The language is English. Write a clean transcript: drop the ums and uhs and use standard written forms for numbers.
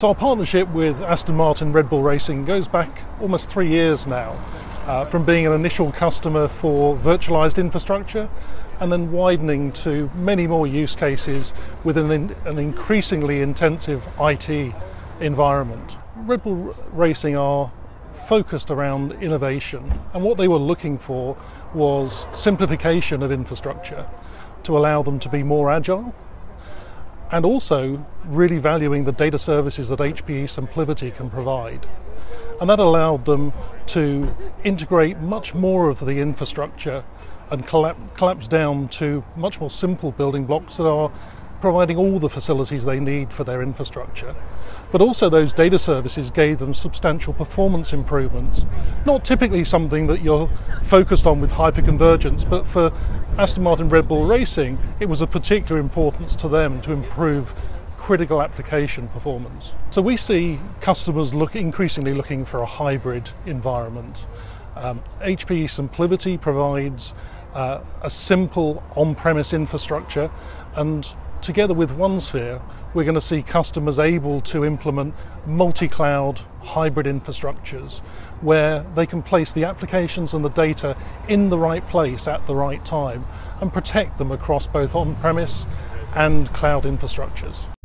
So our partnership with Aston Martin Red Bull Racing goes back almost 3 years now, from being an initial customer for virtualized infrastructure and then widening to many more use cases within an increasingly intensive IT environment. Red Bull Racing are focused around innovation, and what they were looking for was simplification of infrastructure to allow them to be more agile, and also really valuing the data services that HPE SimpliVity can provide. And that allowed them to integrate much more of the infrastructure and collapse down to much more simple building blocks that are providing all the facilities they need for their infrastructure. But also those data services gave them substantial performance improvements. Not typically something that you're focused on with hyperconvergence, but for Aston Martin Red Bull Racing, it was of particular importance to them to improve critical application performance. So we see customers increasingly looking for a hybrid environment. HPE SimpliVity provides a simple on-premise infrastructure, and together with OneSphere, we're going to see customers able to implement multi-cloud hybrid infrastructures where they can place the applications and the data in the right place at the right time and protect them across both on-premise and cloud infrastructures.